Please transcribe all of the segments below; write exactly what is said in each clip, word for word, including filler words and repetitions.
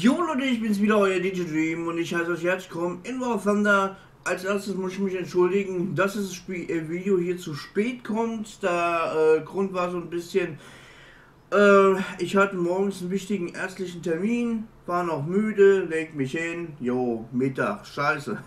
Jo Leute, ich bin's wieder, euer D J Dream und ich heiße euch herzlich willkommen in War of Thunder. Als erstes muss ich mich entschuldigen, dass das Spiel, äh, Video hier zu spät kommt. Der äh, Grund war so ein bisschen, äh, ich hatte morgens einen wichtigen ärztlichen Termin, war noch müde, leg mich hin, jo, Mittag, scheiße.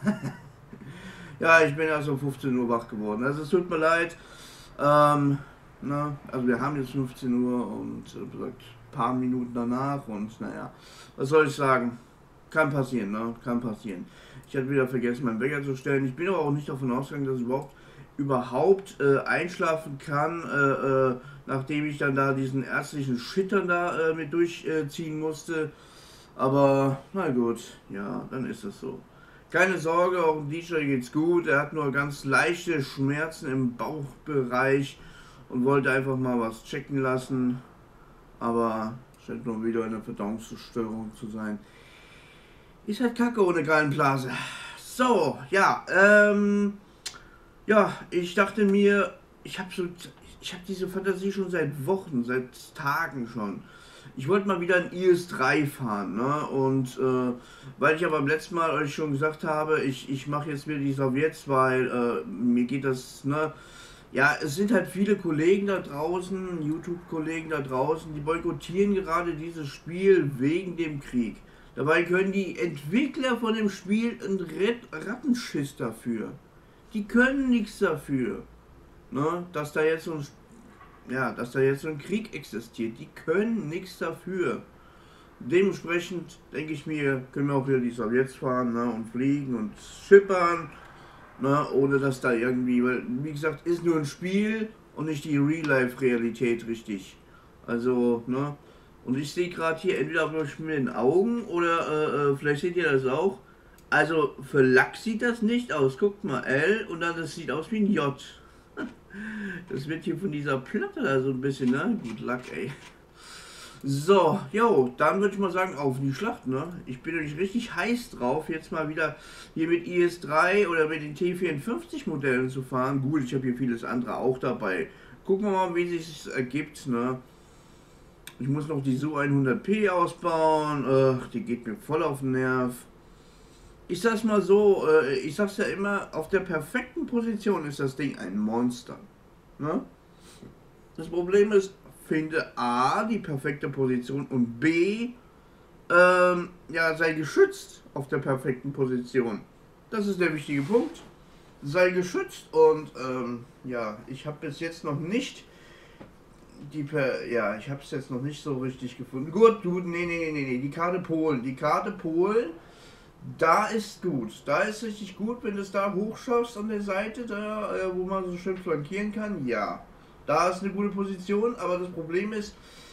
Ja, ich bin erst um fünfzehn Uhr wach geworden, also es tut mir leid. Ähm, na, also wir haben jetzt fünfzehn Uhr und äh, gesagt, paar Minuten danach und naja, was soll ich sagen, kann passieren, ne? Kann passieren. Ich hatte wieder vergessen, meinen Wecker zu stellen. Ich bin aber auch nicht davon ausgegangen, dass ich überhaupt überhaupt äh, einschlafen kann, äh, äh, nachdem ich dann da diesen ärztlichen Schittern da äh, mit durchziehen äh, musste. Aber na gut, ja, dann ist es so. Keine Sorge, auch dem D J geht's gut. Er hat nur ganz leichte Schmerzen im Bauchbereich und wollte einfach mal was checken lassen. Aber scheint nur wieder eine Verdauungsstörung zu sein. Ist halt kacke ohne Gallenblase. So, ja, ähm, ja, ich dachte mir, ich habe so, ich habe diese Fantasie schon seit Wochen, seit Tagen schon. Ich wollte mal wieder ein I S drei fahren, ne? Und äh, weil ich aber beim letzten Mal euch schon gesagt habe, ich, ich mache jetzt wieder die Sowjets, weil äh, mir geht das, ne? Ja, es sind halt viele Kollegen da draußen, YouTube-Kollegen da draußen, die boykottieren gerade dieses Spiel wegen dem Krieg. Dabei können die Entwickler von dem Spiel einen Rattenschiss dafür. Die können nichts dafür, ne, dass da jetzt so ein, ja, dass da jetzt so ein Krieg existiert. Die können nichts dafür. Dementsprechend denke ich mir, können wir auch wieder die Sowjets fahren, ne, und fliegen und schippern. Na, ohne dass da irgendwie, weil wie gesagt, ist nur ein Spiel und nicht die Real-Life-Realität richtig. Also, ne? Und ich sehe gerade hier entweder mit den Augen oder äh, vielleicht seht ihr das auch. Also für Lack sieht das nicht aus. Guckt mal, L und dann das sieht aus wie ein J. Das wird hier von dieser Platte da so ein bisschen, ne? Gut Lack, ey. So, jo, dann würde ich mal sagen, auf die Schlacht, ne? Ich bin nämlich richtig heiß drauf, jetzt mal wieder hier mit I S drei oder mit den T vierundfünfzig Modellen zu fahren. Gut, ich habe hier vieles andere auch dabei. Gucken wir mal, wie sich das ergibt, ne? Ich muss noch die S U hundert P ausbauen, ach, die geht mir voll auf den Nerv. Ich sag's mal so, äh, ich sag's ja immer, auf der perfekten Position ist das Ding ein Monster, ne? Das Problem ist, finde A, die perfekte Position und B, ähm, ja, sei geschützt auf der perfekten Position. Das ist der wichtige Punkt. Sei geschützt und, ähm, ja, ich habe bis jetzt noch nicht die, per, ja, ich habe es jetzt noch nicht so richtig gefunden. Gut, gut, nee, nee, nee, nee, die Karte Polen, die Karte Polen, da ist gut, da ist richtig gut, wenn du es da hochschaust an der Seite, da, äh, wo man so schön flankieren kann, ja. Da ist eine gute Position, aber das Problem ist,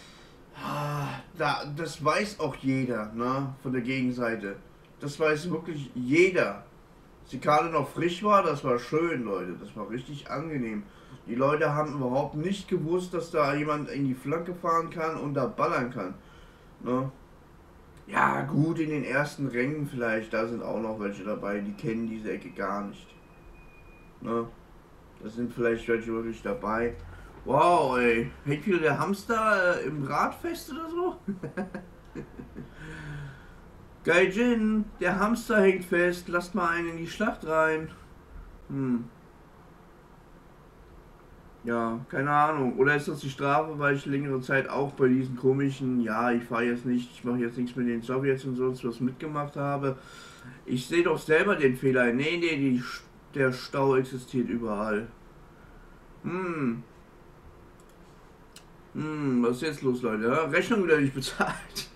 da, das weiß auch jeder, ne, von der Gegenseite. Das weiß wirklich jeder. Als die Karte noch frisch war, das war schön, Leute. Das war richtig angenehm. Die Leute haben überhaupt nicht gewusst, dass da jemand in die Flanke fahren kann und da ballern kann. Ne? Ja, gut, in den ersten Rängen vielleicht, da sind auch noch welche dabei, die kennen diese Ecke gar nicht. Ne? Da sind vielleicht welche wirklich dabei. Wow, ey. Hängt wieder der Hamster äh, im Rad fest oder so? Gaijin, der Hamster hängt fest. Lasst mal einen in die Schlacht rein. Hm. Ja, keine Ahnung. Oder ist das die Strafe, weil ich längere Zeit auch bei diesen komischen, ja, ich fahre jetzt nicht, ich mache jetzt nichts mit den Sowjets und sonst was mitgemacht habe. Ich sehe doch selber den Fehler. Nee, nee, die, der Stau existiert überall. Hm. Hm, was ist jetzt los, Leute? Rechnung wieder nicht bezahlt.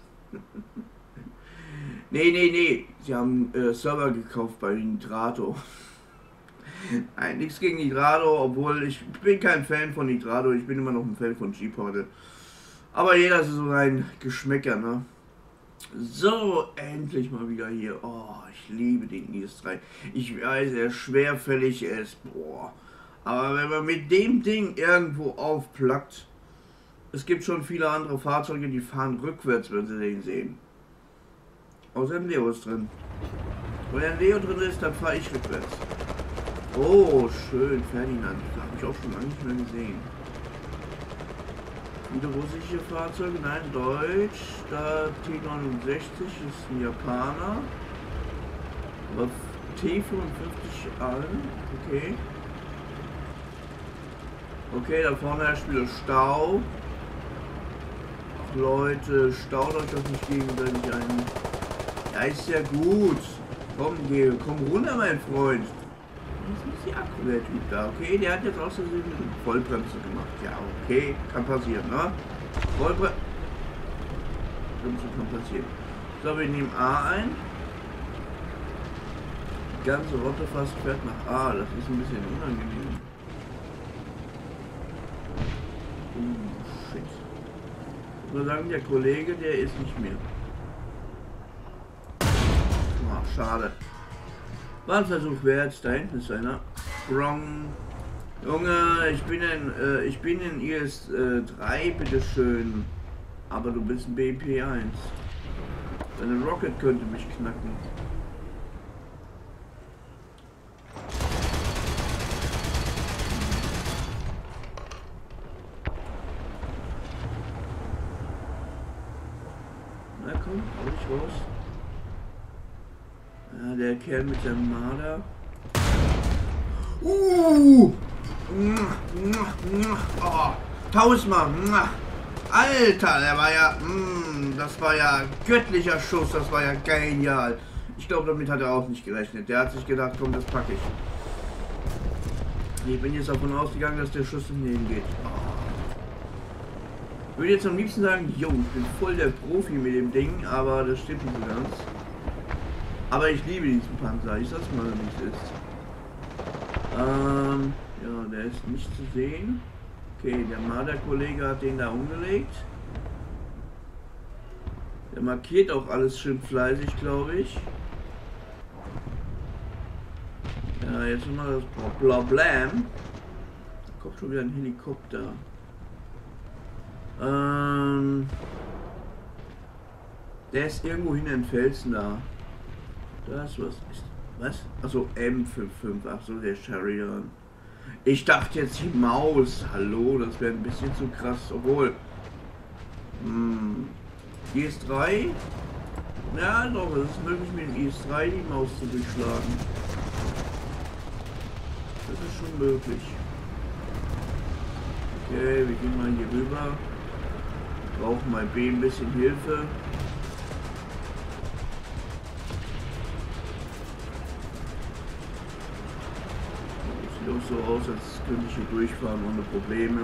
Nee, nee, nee. Sie haben äh, Server gekauft bei Nitrado. Nein, nichts gegen Nitrado, obwohl ich bin kein Fan von Nitrado. Ich bin immer noch ein Fan von G-Portal. Aber jeder ist so ein Geschmäcker, ne? So, endlich mal wieder hier. Oh, ich liebe den I S drei. Ich weiß, er ist schwerfällig, er ist, boah. Aber wenn man mit dem Ding irgendwo aufplackt, es gibt schon viele andere Fahrzeuge, die fahren rückwärts, wenn sie den sehen. Außer ein Leo ist drin. Wenn ein Leo drin ist, dann fahre ich rückwärts. Oh, schön, Ferdinand. Das habe ich auch schon lange nicht mehr gesehen. Wieder russische Fahrzeuge, nein, Deutsch. Da T neunundsechzig ist ein Japaner. Aber T fünfundfünfzig an, okay. Okay, da vorne herrscht wieder Stau. Ach Leute, staut euch doch nicht gegenseitig ein. Ja, ist ja gut. Komm, geh, komm runter, mein Freund. Das ist nicht die Akku, der Typ da, okay? Der hat jetzt aus der Vollbremse gemacht. Ja, okay, kann passieren, ne? Vollbremse kann passieren. So, wir nehmen A ein. Die ganze Rotte fast fährt nach A. Das ist ein bisschen unangenehm. Oh, shit. Ich würde sagen, der Kollege, der ist nicht mehr. Oh, schade. War ein Versuch wert. Da hinten ist einer. Wrong. Junge, ich bin in, äh, ich bin in I S drei, bitteschön. Aber du bist ein B P eins. Deine Rocket könnte mich knacken. Na komm, hau ich raus. Ja, der Kerl mit der Marder. Uh! Oh, tausendmal! Alter, der war ja... Mm, das war ja göttlicher Schuss, das war ja genial. Ich glaube, damit hat er auch nicht gerechnet. Der hat sich gedacht, komm, das packe ich. Ich bin jetzt davon ausgegangen, dass der Schuss nicht hingeht. Oh. Ich würde jetzt am liebsten sagen, jo, ich bin voll der Profi mit dem Ding, aber das stimmt nicht so ganz. Aber ich liebe diesen Panzer, ich sag's mal, wie es ist. Ähm, ja, der ist nicht zu sehen. Okay, der Marder-Kollege hat den da umgelegt. Der markiert auch alles schön fleißig, glaube ich. Ja, jetzt haben wir das Problem. Da kommt schon wieder ein Helikopter. Ähm, der ist irgendwo hinter den Felsen da. Das was ist. Was? Also M fünfundfünfzig, ach so, der Sheridan. Ich dachte jetzt die Maus. Hallo, das wäre ein bisschen zu krass. Obwohl. Hm, I S drei? Ja, doch, es ist möglich mit dem I S drei die Maus zu durchschlagen. Das ist schon möglich. Okay, wir gehen mal hier rüber. Brauchen mal B ein bisschen Hilfe. Sieht auch so aus, als könnte ich hier durchfahren ohne Probleme.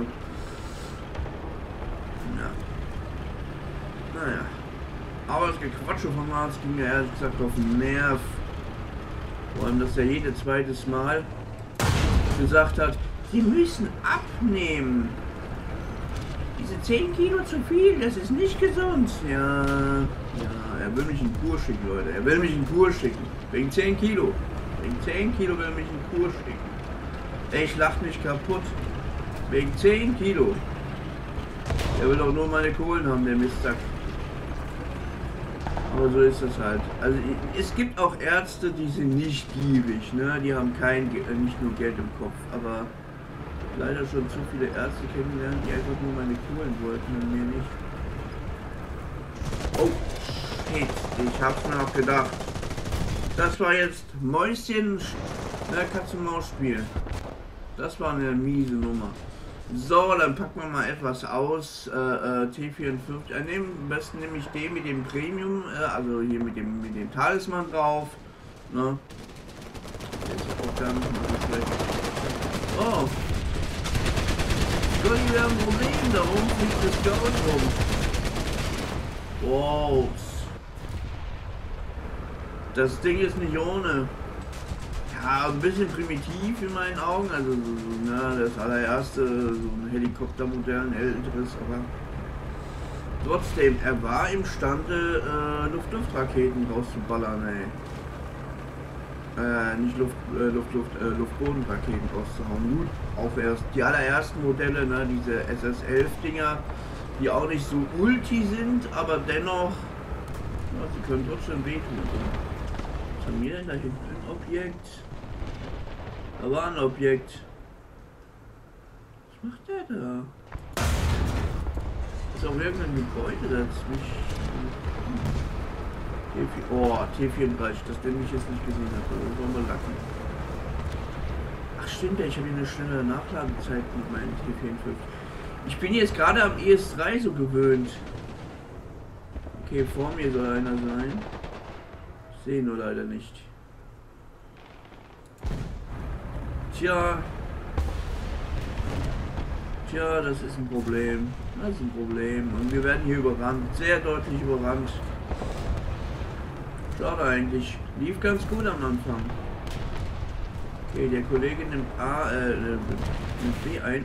Ja. Naja. Aber das Gequatsche von Mars ging mir ehrlich gesagt auf den Nerv. Vor allem, dass er jedes zweites Mal gesagt hat, sie müssen abnehmen. Diese zehn Kilo zu viel, das ist nicht gesund. Ja, ja, er will mich in Kur schicken, Leute. Er will mich in Kur schicken. Wegen zehn Kilo. Wegen zehn Kilo will er mich in Kur schicken. Ich lach mich kaputt. Wegen zehn Kilo. Er will auch nur meine Kohlen haben, der Mistsack. Aber so ist es halt. Also es gibt auch Ärzte, die sind nicht gierig, ne? Die haben kein, nicht nur Geld im Kopf, aber leider schon zu viele Ärzte kennengelernt, die einfach nur meine Kohlen wollten und mir nicht. Oh, shit, ich hab's mir auch gedacht. Das war jetzt Mäuschen, na, Katz-und-Maus-Spiel. Das war eine miese Nummer. So, dann packen wir mal etwas aus. Äh, äh, T vierundfünfzig. Äh, nehmen, am besten nehme ich den mit dem Premium, äh, also hier mit dem mit dem Talisman drauf. Ne? Der ist auch gar nicht mal so schlecht. Oh! Gott, wir haben ein Problem, da oben fliegt das Gold rum. Wow! Das Ding ist nicht ohne. Ja, ein bisschen primitiv in meinen Augen, also so, so, na, das allererste, so ein Helikoptermodell, ein älteres, aber trotzdem, er war imstande, äh, Luft-Luft-Raketen rauszuballern, ey. Äh, nicht Luft, äh, Luft, Luft, äh, Luft-Boden-Raketen rauszuhauen. Gut, auch erst die allerersten Modelle, ne, diese S S elf Dinger, die auch nicht so ulti sind, aber dennoch, ja, sie können trotzdem wehtun. Was haben wir denn da hinten? Ein Objekt. Da war ein Objekt. Was macht der da? Ist auch irgendein Gebäude, das mich... Oh, T vierunddreißig, das den ich jetzt nicht gesehen habe. Das wollen wir lacken. Ach stimmt ja, ich habe hier eine schnelle Nachladezeit mit meinem T vierundfünfzig. Ich bin jetzt gerade am E S drei so gewöhnt. Okay, vor mir soll einer sein. Ich sehe ihn nur leider nicht. Tja. Tja, das ist ein Problem. Das ist ein Problem. Und wir werden hier überrannt. Sehr deutlich überrannt. Schade eigentlich. Lief ganz gut am Anfang. Okay, der Kollege nimmt A, äh, nimmt B ein.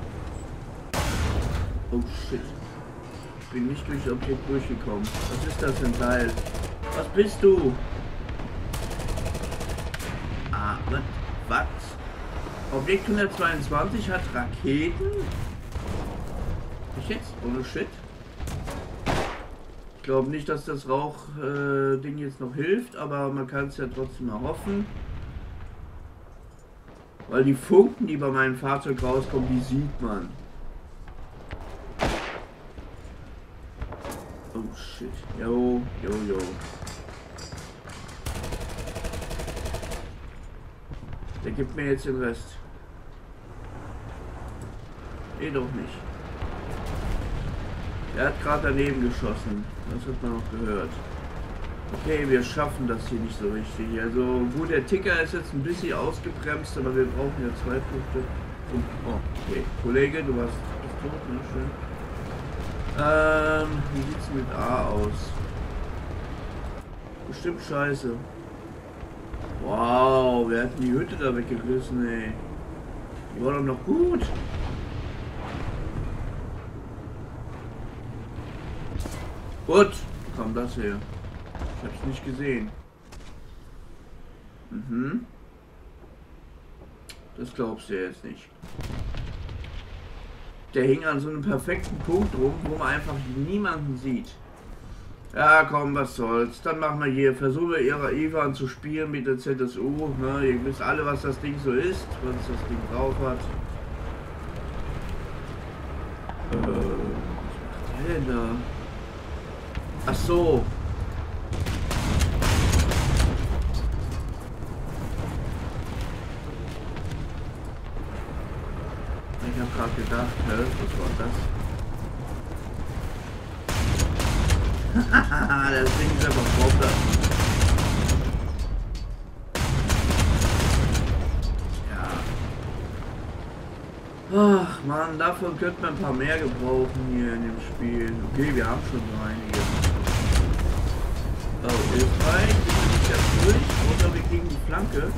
Oh shit. Ich bin nicht durchs Objekt durchgekommen. Was ist das für ein Teil? Was bist du? Ah, was? Was? Objekt hundertzweiundzwanzig hat Raketen? Ich jetzt? Ohne Shit. Ich glaube nicht, dass das Rauch-Ding äh, jetzt noch hilft, aber man kann es ja trotzdem erhoffen. Weil die Funken, die bei meinem Fahrzeug rauskommen, die sieht man. Oh shit. Jo, jo, jo. Der gibt mir jetzt den Rest. Nee, doch nicht. Er hat gerade daneben geschossen. Das hat man noch gehört. Okay, wir schaffen das hier nicht so richtig. Also gut, der Ticker ist jetzt ein bisschen ausgebremst, aber wir brauchen ja zwei Punkte. Und, oh, okay. Kollege, du warst bist tot, ne? Schön. Ähm, wie sieht's mit A aus? Bestimmt scheiße. Wow, wer hat denn die Hütte da weggerissen, ey? Die war doch noch gut. Gut, wo kam das her? Ich hab's nicht gesehen. Mhm. Das glaubst du jetzt nicht. Der hing an so einem perfekten Punkt rum, wo man einfach niemanden sieht. Ja, komm, was soll's. Dann machen wir hier, versuche ihre Ivan zu spielen mit der Z S U. Ne? Ihr wisst alle, was das Ding so ist, was das Ding drauf hat. Äh, was macht der denn da? Ach so. Ich habe gerade gedacht, hä, was war das? Haha, das Ding ist einfach Bombe. Ja. Ach man, davon könnte man ein paar mehr gebrauchen hier in dem Spiel. Okay, wir haben schon so einige. Oh, hilfreich. Ich bin jetzt durch. Oder wir kriegen die Flanke.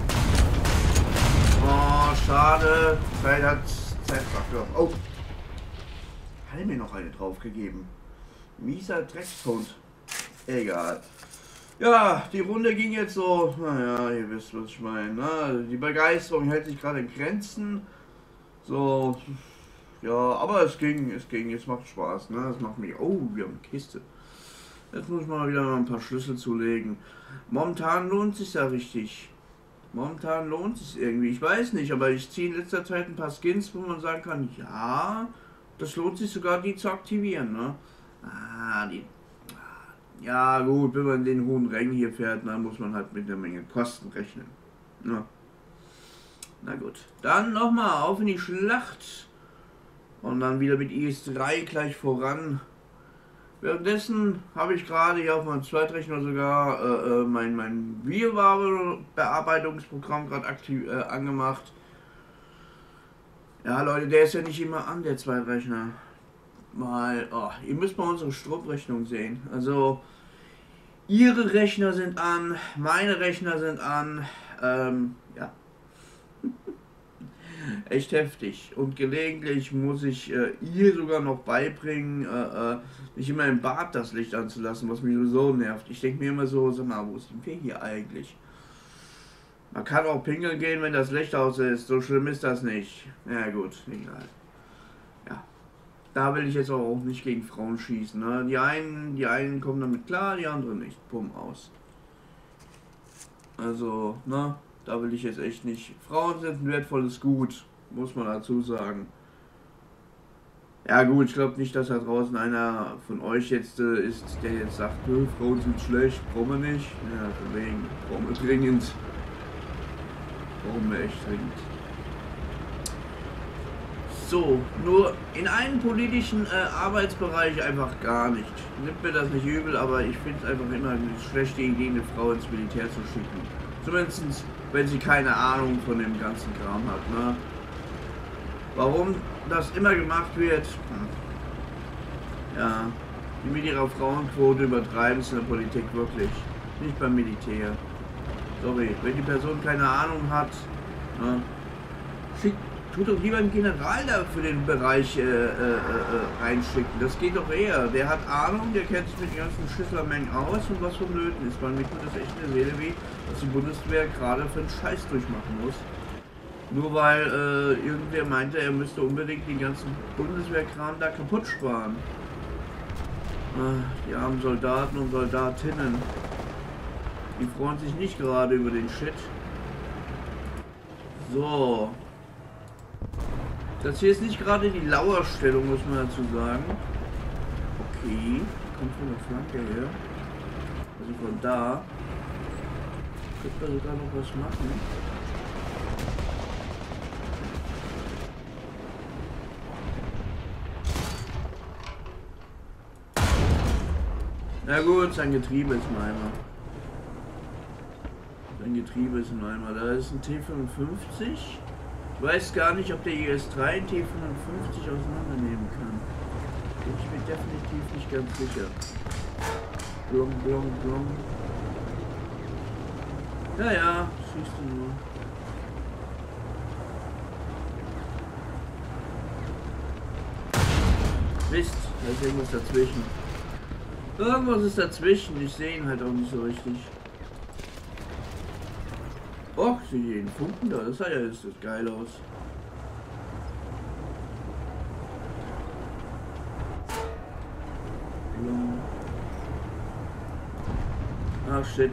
Oh, schade. Zeit hat Zeitfaktor. Oh. Hat er mir noch eine drauf gegeben. Mieser Dreckshund. Egal. Ja, die Runde ging jetzt so. Naja, ihr wisst, was ich meine. Ne? Die Begeisterung hält sich gerade in Grenzen. So. Ja, aber es ging, es ging. Es macht Spaß. Ne? Es macht mich. Oh, wir haben eine Kiste. Jetzt muss man mal wieder ein paar Schlüssel zulegen. Momentan lohnt es sich ja richtig. Momentan lohnt es irgendwie. Ich weiß nicht, aber ich ziehe in letzter Zeit ein paar Skins, wo man sagen kann, ja, das lohnt sich sogar, die zu aktivieren. Ne? Ah, die. Ja, gut, wenn man in den hohen Rängen hier fährt, dann muss man halt mit einer Menge Kosten rechnen. Ne? Na gut. Dann nochmal auf in die Schlacht. Und dann wieder mit I S drei gleich voran. Währenddessen habe ich gerade hier auf meinem Zweitrechner sogar äh, mein, mein Videobearbeitungsprogramm gerade aktiv äh, angemacht. Ja Leute, der ist ja nicht immer an, der Zweitrechner. Mal, oh, ihr müsst mal unsere Stromrechnung sehen. Also, ihre Rechner sind an, meine Rechner sind an. Ähm, ja. Echt heftig. Und gelegentlich muss ich äh, ihr sogar noch beibringen, äh, äh, nicht immer im Bad das Licht anzulassen, was mich sowieso nervt. Ich denke mir immer so, sag mal, wo sind wir hier eigentlich? Man kann auch pinkeln gehen, wenn das Licht aus ist. So schlimm ist das nicht. Ja gut, egal. Ja. Da will ich jetzt auch nicht gegen Frauen schießen. Ne? Die einen, die einen kommen damit klar, die anderen nicht. Bumm, aus. Also, ne? Da will ich jetzt echt nicht. Frauen sind ein wertvolles Gut, muss man dazu sagen. Ja gut, ich glaube nicht, dass da draußen einer von euch jetzt äh, ist, der jetzt sagt, Frauen sind schlecht, brauchen wir nicht. Ja, von wegen, brauchen wir dringend. Brauchen wir echt dringend. So, nur in einem politischen äh, Arbeitsbereich einfach gar nicht. Nimmt mir das nicht übel, aber ich finde es einfach immer eine schlechte Idee, eine Frau ins Militär zu schicken. Zumindest, wenn sie keine Ahnung von dem ganzen Kram hat. Ne? Warum das immer gemacht wird, hm. Ja, die mit ihrer Frauenquote übertreiben es in der Politik wirklich. Nicht beim Militär. Sorry, wenn die Person keine Ahnung hat, ne, schickt. Tut doch lieber einen General da für den Bereich äh, äh, äh, reinschicken. Das geht doch eher. Der hat Ahnung, der kennt sich mit den ganzen Schüsslermengen aus und was vonnöten ist. Weil mir tut das echt eine Seele weh, dass die Bundeswehr gerade für einen Scheiß durchmachen muss. Nur weil äh, irgendwer meinte, er müsste unbedingt den ganzen Bundeswehrkram da kaputt sparen. Ach, die armen Soldaten und Soldatinnen. Die freuen sich nicht gerade über den Shit. So. Das hier ist nicht gerade die Lauerstellung, muss man dazu sagen. Okay, kommt von der Flanke her. Also von da. Könnte man sogar noch was machen. Na gut, sein Getriebe ist ein Eimer. Sein Getriebe ist ein Eimer. Da ist ein T fünfundfünfzig. Ich weiß gar nicht, ob der I S drei einen T fünfundfünfzig auseinandernehmen kann. Bin ich mir definitiv nicht ganz sicher. Blum, blum, blum. Ja, ja, siehst du nur. Mist, da ist irgendwas dazwischen. Irgendwas ist dazwischen, ich sehe ihn halt auch nicht so richtig. Och, sieh den Funken da, das sah ja das sieht geil aus. Ach shit.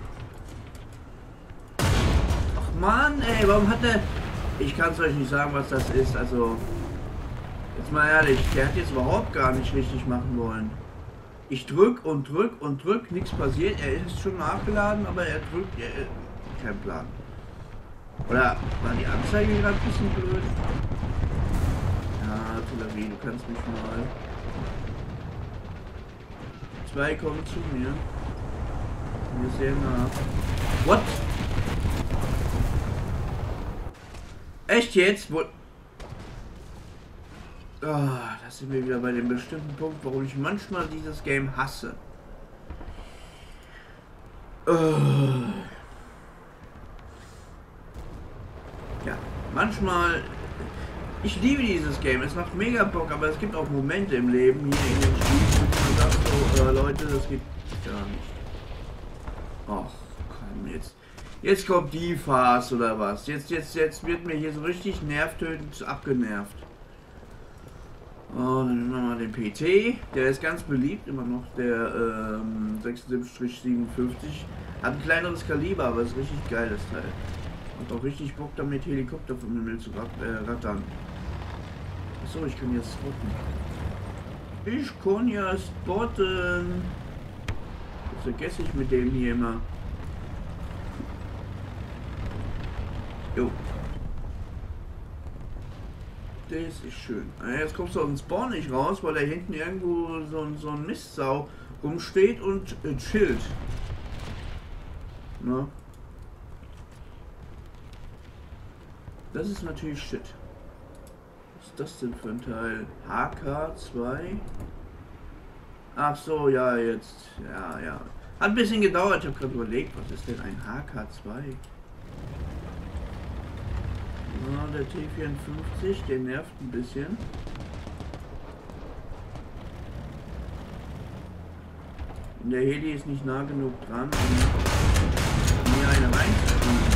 Ach Mann, ey, warum hat der... Ich kann es euch nicht sagen, was das ist, also... Jetzt mal ehrlich, der hat jetzt überhaupt gar nicht richtig machen wollen. Ich drück und drück und drück, nichts passiert, er ist schon nachgeladen, aber er drückt... Er, kein Plan. Oder war die Anzeige gerade ein bisschen blöd? Ja, Tulavi, du kannst mich mal. Zwei kommen zu mir. Wir sehen nach. What? Echt jetzt? Wo? Oh, da sind wir wieder bei dem bestimmten Punkt, warum ich manchmal dieses Game hasse. Oh. Ja, manchmal, ich liebe dieses Game, es macht mega Bock, aber es gibt auch Momente im Leben hier in den Spielen, wo man sagt so, äh, Leute, das geht gar nicht. Ach, komm, jetzt, jetzt kommt die Phase oder was, jetzt, jetzt, jetzt wird mir hier so richtig nervtötend abgenervt. Oh, dann nehmen wir mal den P T, der ist ganz beliebt, immer noch, der ähm, sechsundsiebzig siebenundfünfzig, hat ein kleineres Kaliber, aber ist richtig geil, das Teil. Hat auch richtig Bock damit, Helikopter vom Himmel zu rat äh, rattern. Achso, ich kann jetzt spotten. Ich kann ja spotten. Das vergesse ich mit dem hier immer. Jo. Das ist schön. Jetzt kommst du aus dem Spawn nicht raus, weil da hinten irgendwo so, so ein Mistsau rumsteht und äh, chillt. Na? Das ist natürlich shit. Was ist das denn für ein Teil? H K zwei? Ach so, ja, jetzt. Ja, ja. Hat ein bisschen gedauert. Ich habe gerade überlegt, was ist denn ein H K zwei? Ja, der T vierundfünfzig, der nervt ein bisschen. Und der Heli ist nicht nah genug dran, um mir eine reinzukriegen.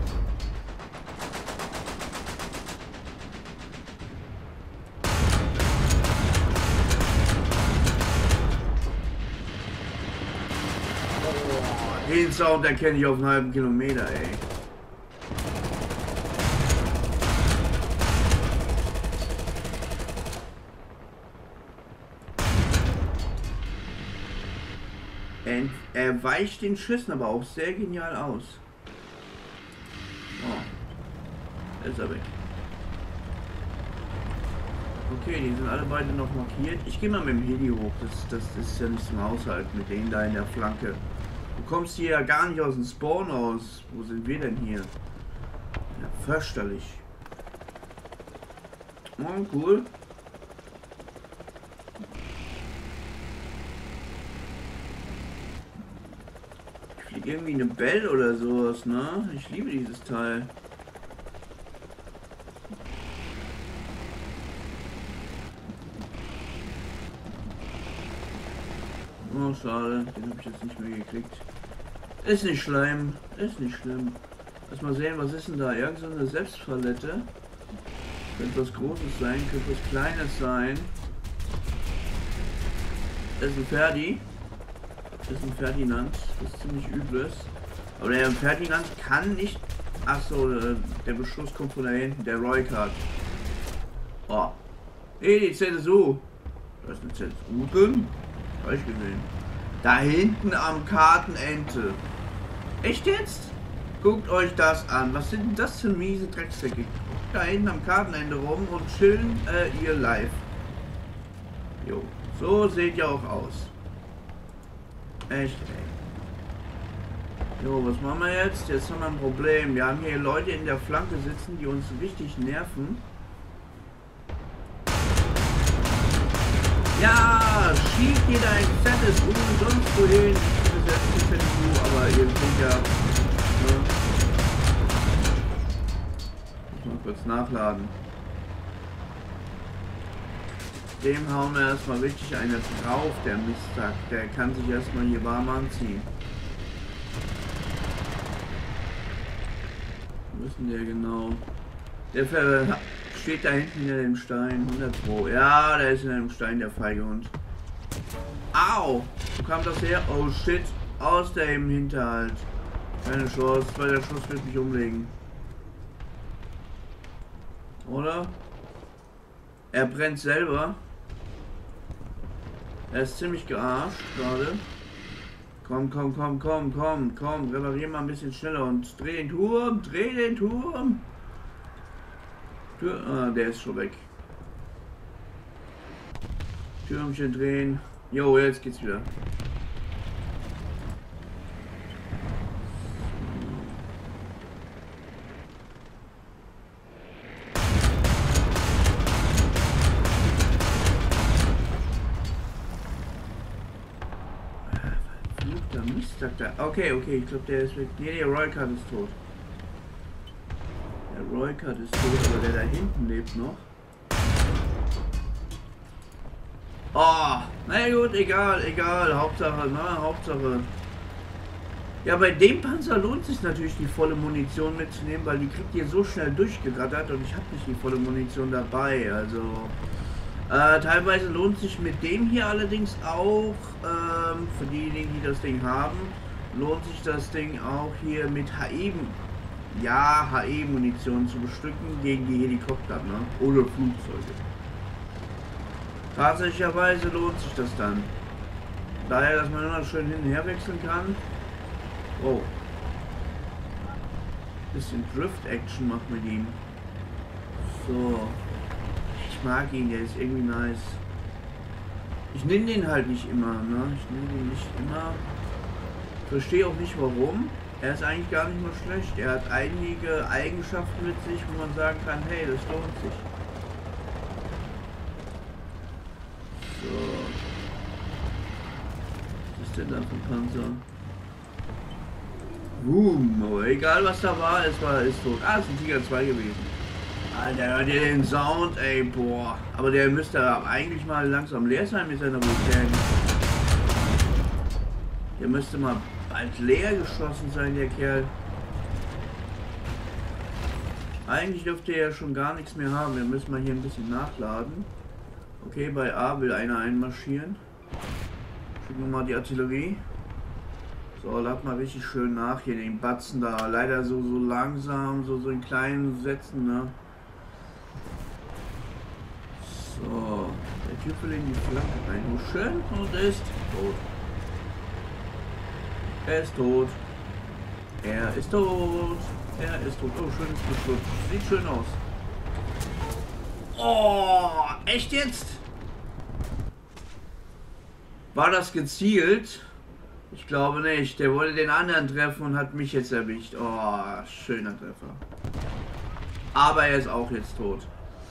Den Sound erkenne ich auf einen halben Kilometer, ey. Er, er weicht den Schüssen aber auch sehr genial aus. Oh. Ist er weg. Okay, die sind alle beide noch markiert. Ich gehe mal mit dem Heli hoch. Das, das, das ist ja nicht zum Haushalten mit denen da in der Flanke. Du kommst hier ja gar nicht aus dem Spawn aus. Wo sind wir denn hier? Ja, fürchterlich. Oh, cool. Ich fliege irgendwie eine Bell oder sowas, ne? Ich liebe dieses Teil. Oh, schade. Den habe ich jetzt nicht mehr gekriegt. Ist nicht schlimm. Ist nicht schlimm. Lass mal sehen, was ist denn da? Irgend so eine Selbstpalette. Könnte was Großes sein, könnte was Kleines sein. Das ist ein Ferdi. Das ist ein Ferdinand. Das ist ziemlich übles. Aber der Ferdinand kann nicht... Achso, der Beschuss kommt von da hinten. Der Roycard. Oh. Hey, die Z S U. Da ist eine Z S U drin. Hab ich gesehen. Da hinten am Kartenente. Echt jetzt? Guckt euch das an. Was sind denn das für miese Drecksäcke? Da hinten am Kartenende rum und chillen äh, ihr live. Jo. So seht ihr auch aus. Echt, ey. Jo, was machen wir jetzt? Jetzt haben wir ein Problem. Wir haben hier Leute in der Flanke sitzen, die uns richtig nerven. Ja, schiebt ihr dein fettes U sonst wohin. Ich bin selbst ein fettes U, aber ihr seht ja. Ne? Muss mal kurz nachladen. Dem hauen wir erstmal richtig eine drauf, der Mistsack. Der kann sich erstmal hier warm anziehen. Wo ist denn der genau? Der Ver steht da hinten hinter dem Stein. hundert Pro. Ja, der ist in einem Stein, der feige Hund. Au! Wo kam das her? Oh shit. Aus dem Hinterhalt. Keine Chance. Weil der Schuss wird mich umlegen. Oder? Er brennt selber. Er ist ziemlich gearscht gerade. Komm, komm, komm, komm, komm, komm. Reparier mal ein bisschen schneller und dreh den Turm. Dreh den Turm. Tür, ah, der ist schon weg. Türmchen drehen. Jo, jetzt geht's wieder. Verfluchter Mist, da. Okay, okay, ich glaube, der ist weg. Nee, der Roycard ist tot. Der Roycard ist tot, aber der da hinten lebt noch. Oh, na gut, egal, egal, Hauptsache, na, Hauptsache. Ja, bei dem Panzer lohnt sich natürlich die volle Munition mitzunehmen, weil die kriegt ihr so schnell durchgerattert und ich habe nicht die volle Munition dabei, also äh, teilweise lohnt sich mit dem hier allerdings auch, ähm, für diejenigen, die das Ding haben, lohnt sich das Ding auch hier mit H E, ja, H E-Munition zu bestücken gegen die Helikopter, ne, oder Flugzeuge. Tatsächlicherweise lohnt sich das dann. Daher, dass man immer schön hin und her wechseln kann. Oh. Bisschen Drift-Action macht mit ihm. So. Ich mag ihn, der ist irgendwie nice. Ich nehme den halt nicht immer, ne? Ich nehme den nicht immer. Verstehe auch nicht warum. Er ist eigentlich gar nicht mal schlecht. Er hat einige Eigenschaften mit sich, wo man sagen kann, hey, das lohnt sich. So. Was ist denn da für ein Panzer? Boom, oh, egal was da war, es war ist tot. Ah, es ist ein Tiger zwei gewesen. Alter, hört ihr den Sound, ey, boah. Aber der müsste eigentlich mal langsam leer sein mit seiner Vulkan. Der müsste mal bald leer geschossen sein, der Kerl. Eigentlich dürfte er ja schon gar nichts mehr haben. Wir müssen mal hier ein bisschen nachladen. Okay, bei A will einer einmarschieren. Schicken wir mal die Artillerie. So, lad mal richtig schön nach hier den Batzen da. Leider so so langsam, so so in kleinen Sätzen, ne? So, der Typ will in die Flanke reinhuschen und ist tot. Er ist tot. Er ist tot. Er ist tot. Oh, schönes Beschluss. Sieht schön aus. Oh, echt jetzt? War das gezielt? Ich glaube nicht. Der wollte den anderen treffen und hat mich jetzt erwischt. Oh, schöner Treffer. Aber er ist auch jetzt tot.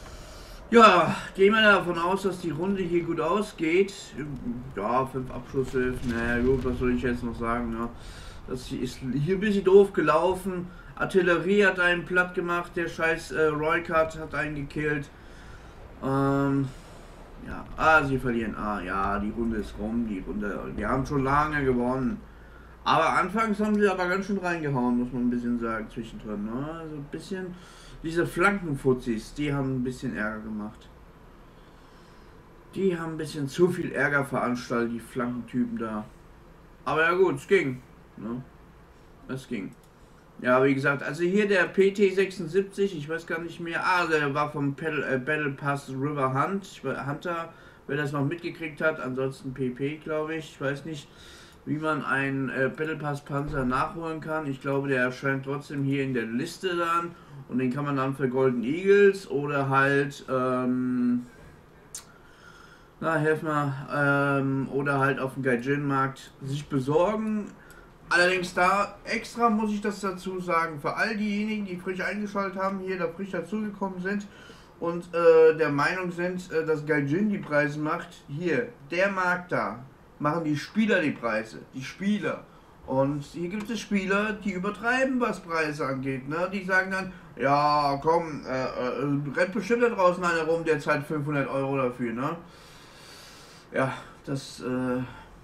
Ja, gehen wir davon aus, dass die Runde hier gut ausgeht. Ja, fünf Abschusshilfen. Naja, gut, was soll ich jetzt noch sagen? Ne? Das ist hier ein bisschen doof gelaufen. Artillerie hat einen platt gemacht. Der scheiß äh, Roycard hat einen gekillt. Ähm, ja, ah, sie verlieren. Ah, ja, die Runde ist rum. Die Runde, die haben schon lange gewonnen. Aber anfangs haben sie aber ganz schön reingehauen, muss man ein bisschen sagen, zwischendrin. Ne? Also ein bisschen. Diese Flankenfuzis, die haben ein bisschen Ärger gemacht. Die haben ein bisschen zu viel Ärger veranstaltet, die Flankentypen da. Aber ja gut, es ging. Ne? Es ging. Ja, wie gesagt, also hier der P T sechsundsiebzig, ich weiß gar nicht mehr. Ah, der war vom Battle, äh, Battle Pass River Hunt, Hunter, wer das noch mitgekriegt hat. Ansonsten P P, glaube ich. Ich weiß nicht, wie man einen äh, Battle Pass Panzer nachholen kann. Ich glaube, der erscheint trotzdem hier in der Liste dann. Und den kann man dann für Golden Eagles oder halt, ähm, na, helf mal, ähm, oder halt auf dem Gaijin-Markt sich besorgen. Allerdings da extra muss ich das dazu sagen, für all diejenigen, die frisch eingeschaltet haben, hier da frisch dazugekommen sind und äh, der Meinung sind, äh, dass Gaijin die Preise macht, hier, der Markt da, machen die Spieler die Preise, die Spieler. Und hier gibt es Spieler, die übertreiben, was Preise angeht. Ne? Die sagen dann, ja komm, äh, äh, rennt bestimmt da draußen einer rum, der zahlt fünfhundert Euro dafür. Ne? Ja, das äh,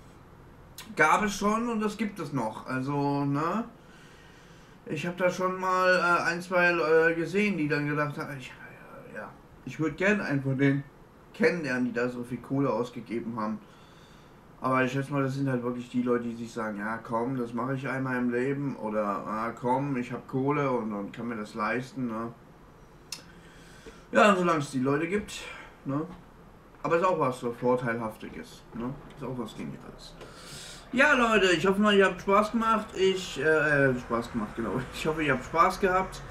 gab es schon und das gibt es noch. Also, ne? Ich habe da schon mal äh, ein, zwei äh, gesehen, die dann gedacht haben, ich, ja, ich würde gerne einen von denen kennenlernen, die da so viel Kohle ausgegeben haben. Aber ich schätze mal, das sind halt wirklich die Leute, die sich sagen, ja komm, das mache ich einmal im Leben. Oder ah, komm, ich habe Kohle und, und kann mir das leisten. Ne? Ja, und solange es die Leute gibt. Ne? Aber ist auch was so Vorteilhaftiges. Ne? Ist auch was Geniales. Ja Leute, ich hoffe mal, ihr habt Spaß gemacht. Ich, äh, Spaß gemacht, genau. Ich hoffe, ihr habt Spaß gehabt.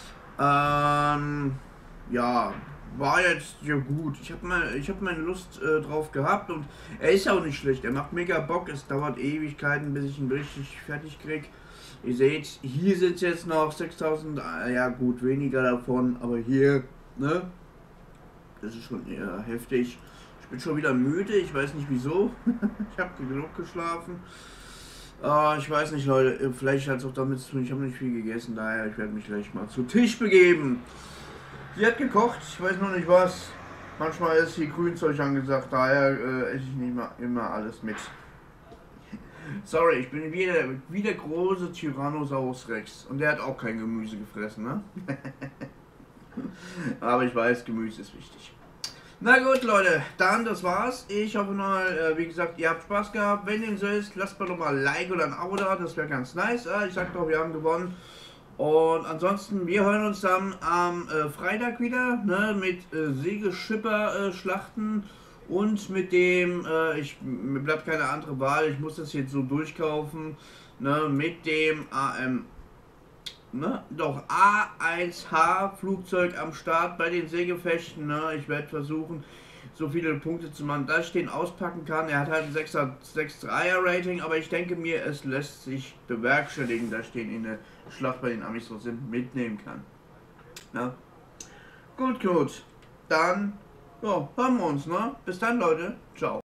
Ähm, ja. War jetzt ja gut. Ich habe mal, ich habe meine Lust äh, drauf gehabt und er ist auch nicht schlecht. Er macht mega Bock. Es dauert Ewigkeiten, bis ich ihn richtig fertig krieg. Ihr seht, hier sind jetzt noch sechstausend. Äh, ja gut, weniger davon, aber hier, ne? Das ist schon eher heftig. Ich bin schon wieder müde. Ich weiß nicht wieso. Ich habe genug geschlafen. Äh, ich weiß nicht, Leute. Vielleicht hat es auch damit zu tun. Ich habe nicht viel gegessen, daher ich werde mich gleich mal zu Tisch begeben. Sie hat gekocht, ich weiß noch nicht was. Manchmal ist hier Grünzeug angesagt, daher äh, esse ich nicht mal immer alles mit. Sorry, ich bin wie der, wie der große Tyrannosaurus Rex. Und der hat auch kein Gemüse gefressen, ne? Aber ich weiß, Gemüse ist wichtig. Na gut, Leute, dann das war's. Ich hoffe mal, äh, wie gesagt, ihr habt Spaß gehabt. Wenn dem so ist, lasst mal doch mal ein Like oder ein Abo da, das wäre ganz nice. Äh, ich sag doch, wir haben gewonnen. Und ansonsten, wir hören uns dann am äh, Freitag wieder, ne, mit äh, Segelschipper-Schlachten äh, und mit dem, äh, ich, mir bleibt keine andere Wahl, ich muss das jetzt so durchkaufen, ne, mit dem A M, ne, doch A eins H Flugzeug am Start bei den Seegefechten, ne, ich werde versuchen, so viele Punkte zu machen, dass ich den auspacken kann. Er hat halt ein sechs Komma dreier Rating, aber ich denke mir, es lässt sich bewerkstelligen, dass ich den in der Schlacht bei den Amis sind mitnehmen kann. Na? Gut, gut. Dann, ja, hören wir uns, ne? Bis dann, Leute. Ciao.